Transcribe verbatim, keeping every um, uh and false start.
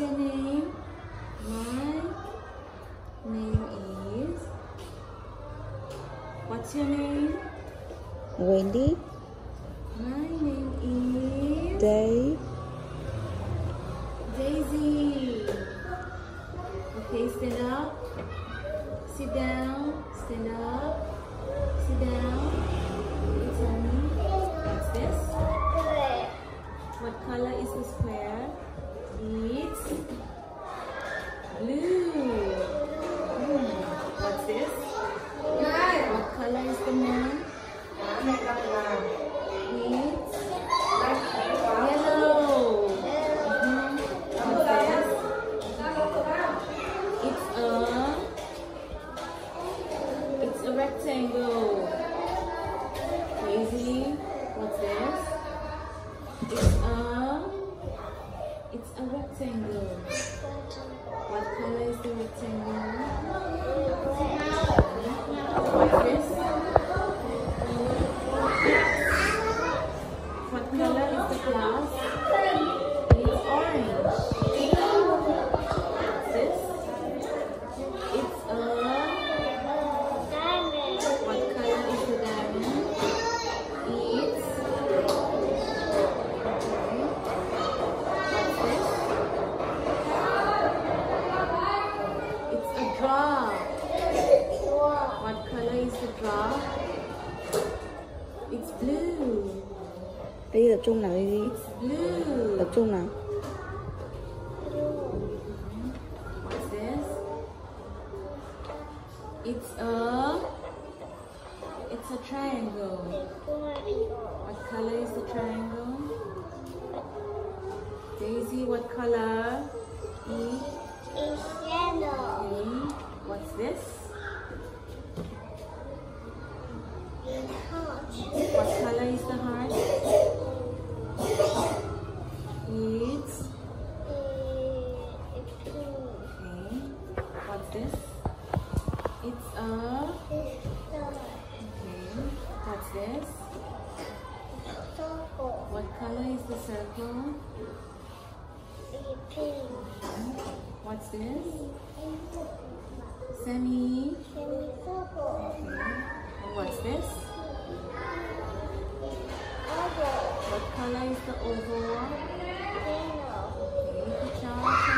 your name? My name is. What's your name? Wendy. My name is. Day. Daisy. Okay, stand up. Sit down. Stand up. Sit down. Okay, tell me. What's this? What color is the square? It's blue. Hmm. What's this? What color is the moon? It's yellow. Mm-hmm. What's this? It's a it's a rectangle. Crazy. What's this? It's a it's a rectangle. What color is the rectangle? What's this? What color is the glass? It's orange. What's this? It's a what color is the diamond? It's It's a drop. What color is the drop? It's blue. Đi tập trung nào đi. It's blue. Tập trung nào. What's this? It's a It's a triangle. What color is the triangle? Daisy, what color? E. It's yellow. Okay. What's this? It's hot. What color is the heart? It's It's blue. okay. What's this? It's a It's dark. okay. What's this? Circle. What color is the circle? It's pink. What's this? Semi. Semicircle. Okay. And what's this? Oval. What color is the oval? Yellow. Okay. Good job.